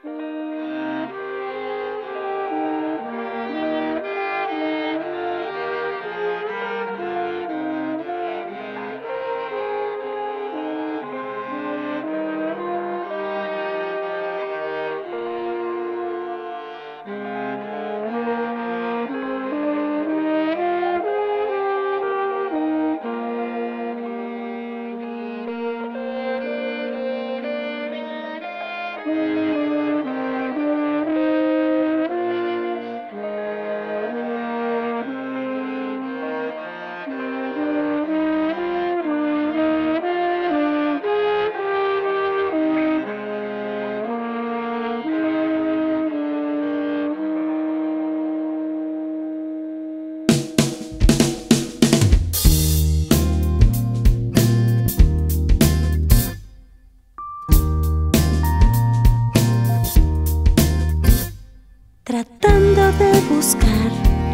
Tratando de buscar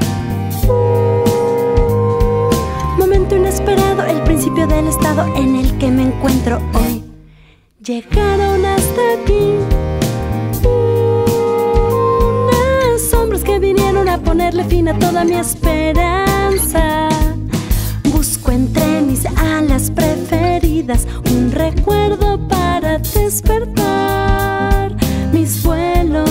un momento inesperado, el principio del estado en el que me encuentro hoy. Llegaron hasta aquí unas sombras que vinieron a ponerle fin a toda mi esperanza. Busco entre mis alas preferidas un recuerdo para despertar mis vuelos.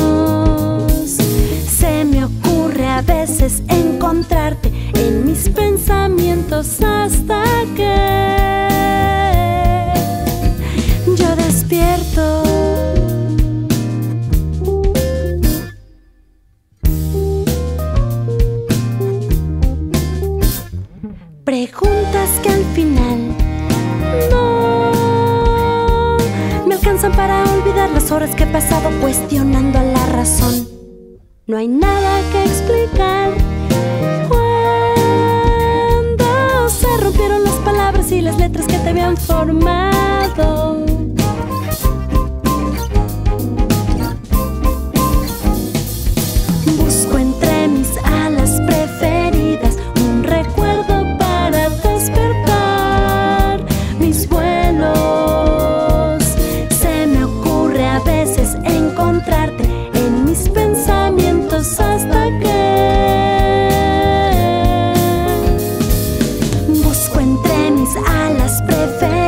Se me ocurre a veces encontrarte en mis pensamientos hasta que yo despierto. Preguntas que al final no me alcanzan para olvidar las horas que he pasado cuestionando la razón. No hay nada que explicar cuando se rompieron las palabras y las letras que te habían formado. Busco entre mis alas preferidas un recuerdo para despertar mis vuelos. Se me ocurre a veces encontrarte en mis pensamientos hasta que busco entre mis alas preferidas